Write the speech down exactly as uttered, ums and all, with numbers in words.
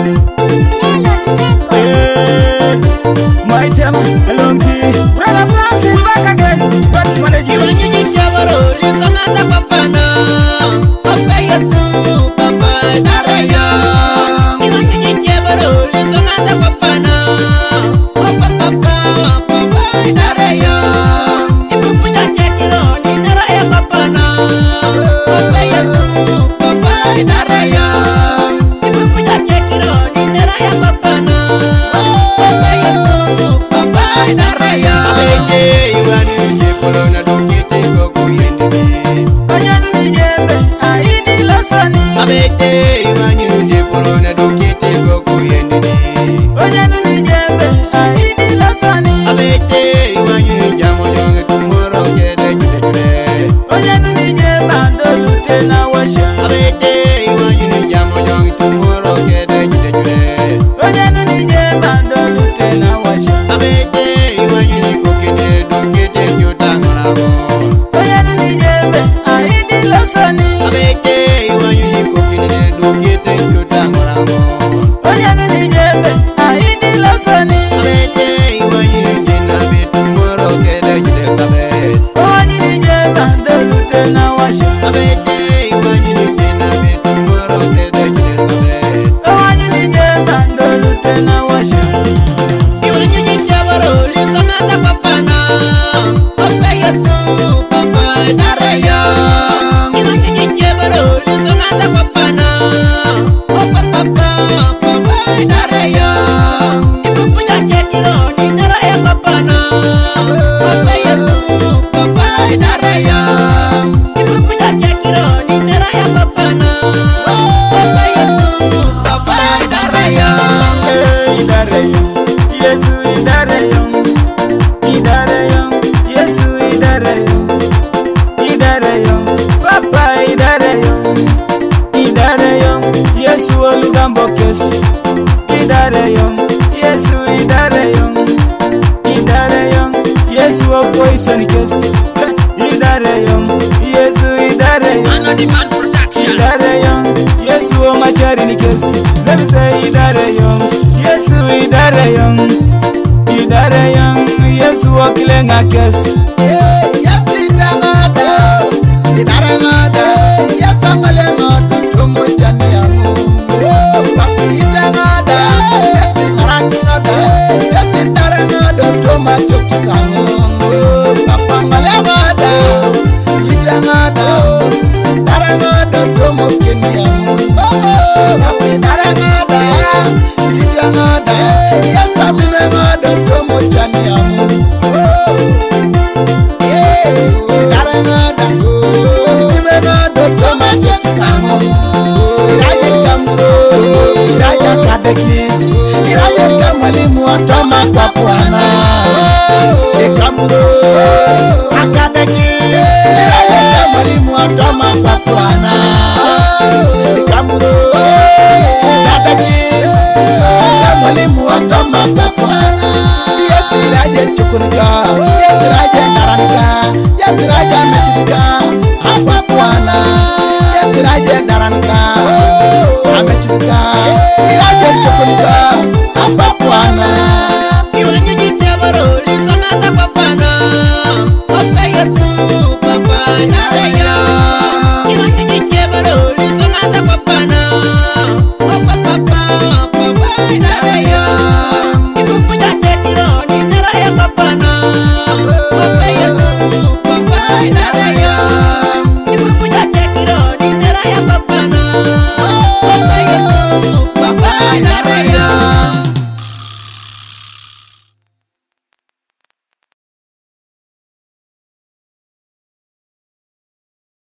My tell along to Brother Francis back again. What's managing? You want to jabaro, you come at the papana. Papa, you too, Papa, Naraya. You want to jabaro, you come at the papana. Papa, Papa, Papa, Naraya. You put that jacket on, you Naraya Papana. Papa, you too, Papa, Naraya. You put that jacket on, you Naraya Papana. Papa, you too, Papa, Naraya. Abete, you want to follow na dukite go kuyende. Oyanu nijebe, aini lasani. Abete, you want to follow na dukite go kuyende. Oyanu nijebe, aini lasani. Abete, you want to jamo jonge tomorrow kede kede kede. Oyanu nijebe, andolute na washa. Abete, you want to jamo jonge tomorrow kede kede kede. Oyanu nijebe, andolute na washa. Abete, you want to kokine dukite kyotangolamo. Oyanu nijebe, aini lasani. Abete, you want to kokine dukite kyotangolamo. Oyanu nijebe, aini lasani. Abete, you want to jina bitu moro kede kede kabe. Oyanu nijebe, andolute na washa. Abete, you want to jina bitu moro kede kede kabe. Oyanu nijebe, andolute na washa. Akadaki, mwalimu wa toma kwa